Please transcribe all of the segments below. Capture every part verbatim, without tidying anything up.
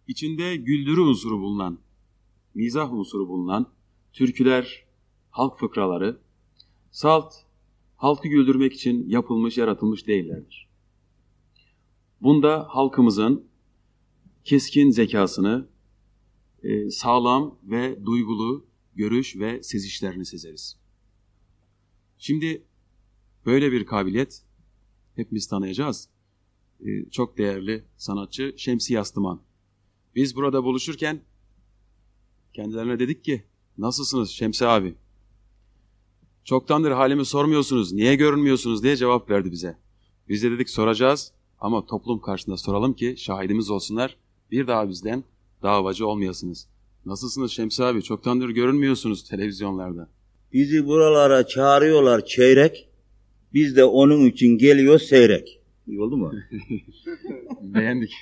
içinde güldürü unsuru bulunan, mizah unsuru bulunan türküler, halk fıkraları, salt, halkı güldürmek için yapılmış, yaratılmış değillerdir. Bunda halkımızın keskin zekasını, e, sağlam ve duygulu görüş ve sezişlerini sezeriz. Şimdi böyle bir kabiliyet hepimiz tanıyacağız. E, çok değerli sanatçı Şemsi Yastıman. Biz burada buluşurken kendilerine dedik ki, nasılsınız Şemsi abi? Çoktandır halimi sormuyorsunuz, niye görünmüyorsunuz diye cevap verdi bize. Biz de dedik soracağız ama toplum karşısında soralım ki şahidimiz olsunlar. Bir daha bizden davacı olmayasınız. Nasılsınız Şemsi abi? Çoktandır görünmüyorsunuz televizyonlarda. Bizi buralara çağırıyorlar çeyrek. Biz de onun için geliyor seyrek. İyi oldu mu? Beğendik.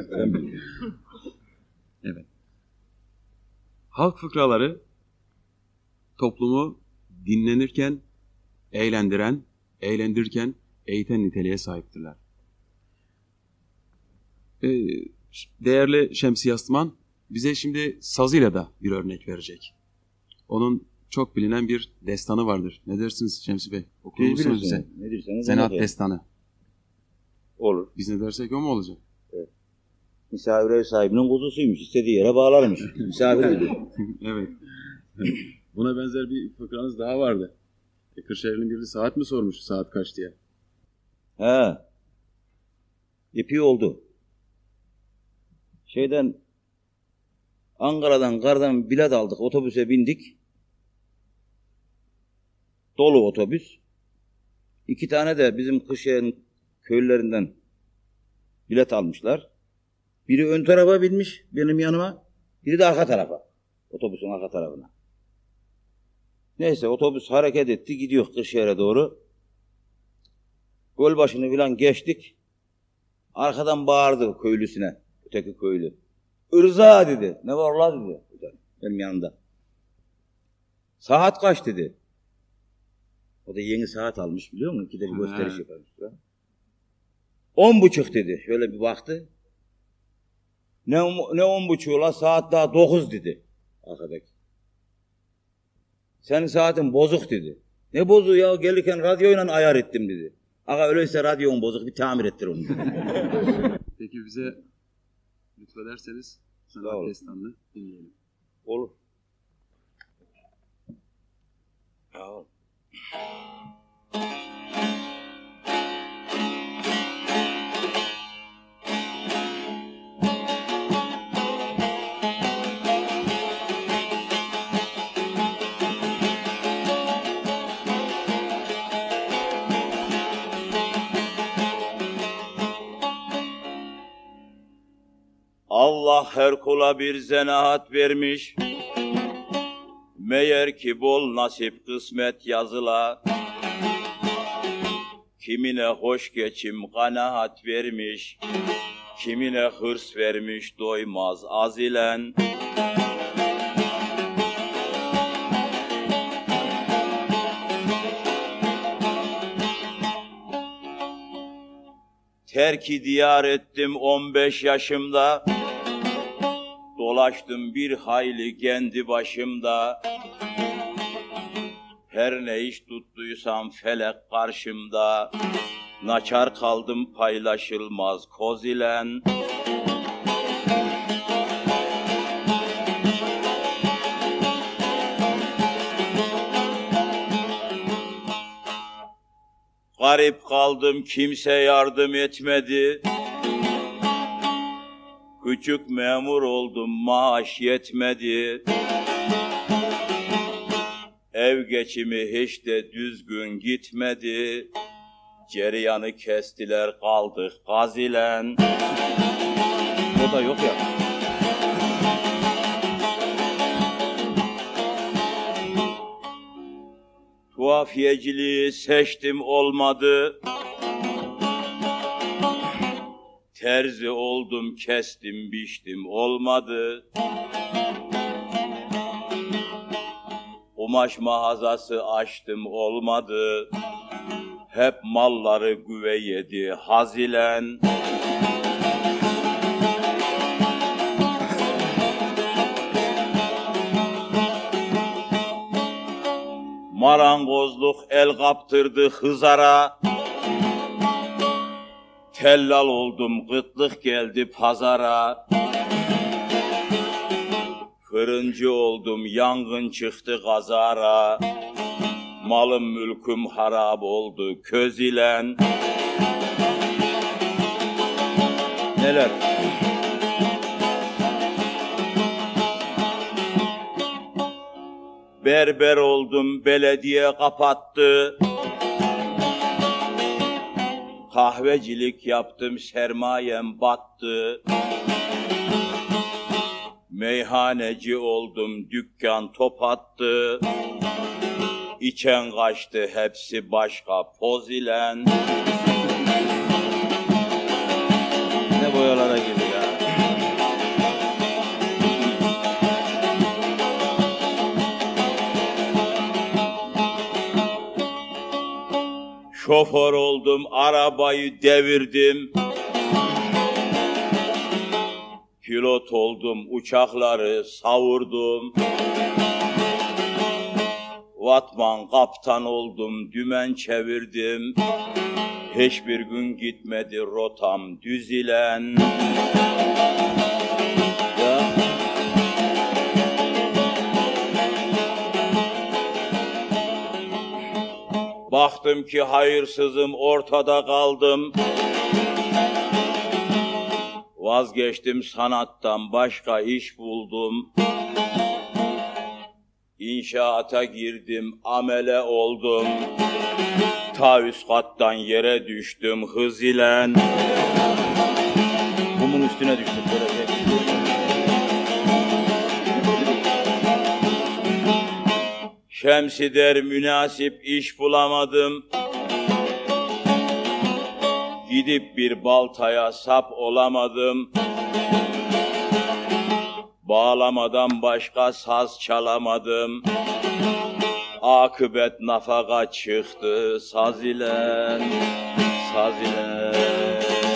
Evet. Halk fıkraları toplumu dinlenirken eğlendiren, eğlendirirken eğiten niteliğe sahiptirler. Ee, değerli Şemsi Yastıman bize şimdi sazıyla da bir örnek verecek. Onun çok bilinen bir destanı vardır. Ne dersiniz Şemsi Bey? Okur musunuz bize? Ne derseniz Zanaat destanı. Olur. Biz ne dersek o mu olacak? Evet. Misafir ev sahibinin kuzusuymuş. İstediği yere bağlarmış. Misafir ediyor. Evet. Buna benzer bir fıkranız daha vardı. E, Kırşehir'in biri saat mi sormuş, saat kaç diye? He. İpi oldu. Şeyden Ankara'dan kardan bilet aldık. Otobüse bindik. Dolu otobüs. İki tane de bizim Kırşehir'in köylülerinden bilet almışlar. Biri ön tarafa binmiş benim yanıma. Biri de arka tarafa. Otobüsün arka tarafına. Neyse otobüs hareket etti. Gidiyor Kırşehir'e doğru. Gölbaşı'nı falan geçtik. Arkadan bağırdı köylüsüne. Öteki köylü. Irza dedi. Ne var la dedi. Benim yanımda. Saat kaç dedi. O da yeni saat almış biliyor musun? İkide bir gösteriş yaparmış. On buçuk dedi. Şöyle bir baktı. Ne, ne on buçuğu la, saat daha dokuz dedi. Arkadaki. Senin saatin bozuk dedi. Ne bozuğu ya, gelirken radyoyla ayar ettim dedi. Aga öyleyse radyon bozuk, bir tamir ettir onu dedi. Peki bize lütfederseniz sanat destanını dinleyelim. Olur. Sağ ol. Allah her kula bir zenaat vermiş. Meğer ki bol nasip kısmet yazıla. Kimine hoş geçim kanaat vermiş. Kimine hırs vermiş doymaz azilen. Terki diyar ettim on beş yaşımda. Dolaştım bir hayli kendi başımda. Her ne iş tuttuysam felek karşımda. Naçar kaldım paylaşılmaz koz ilen. Garip kaldım, kimse yardım etmedi. Küçük memur oldum, maaş yetmedi. Ev geçimi hiç de düzgün gitmedi. Cereyanı kestiler, kaldık gazilen. O da yok ya. Tuhafiyeciliği seçtim, olmadı. Terzi oldum, kestim, biçtim, olmadı. Kumaş mağazası açtım, olmadı. Hep malları güve yedi hazilen. Marangozluk el kaptırdı hızara. Tellal oldum, kıtlık geldi pazara. Fırıncı oldum, yangın çıktı kazara. Malım mülküm harap oldu köz ilen. Neler? Berber oldum, belediye kapattı. Kahvecilik yaptım, sermayem battı. Meyhaneci oldum, dükkan top attı. İçen kaçtı, hepsi başka poz ilen. Ne boyalara girdi ya. Şoför oldum, arabayı devirdim. Pilot oldum, uçakları savurdum. Vatman kaptan oldum, dümen çevirdim. Hiçbir gün gitmedi rotam düzilen. Ya. Baktım ki hayırsızım, ortada kaldım. Vazgeçtim sanattan, başka iş buldum. İnşaata girdim, amele oldum. Ta üst kattan yere düştüm hız ile. Kumun üstüne düştüm böyle. Şemsi der münasip iş bulamadım. Gidip bir baltaya sap olamadım. Bağlamadan başka saz çalamadım. Akıbet nafaka çıktı saz ile, saz ile.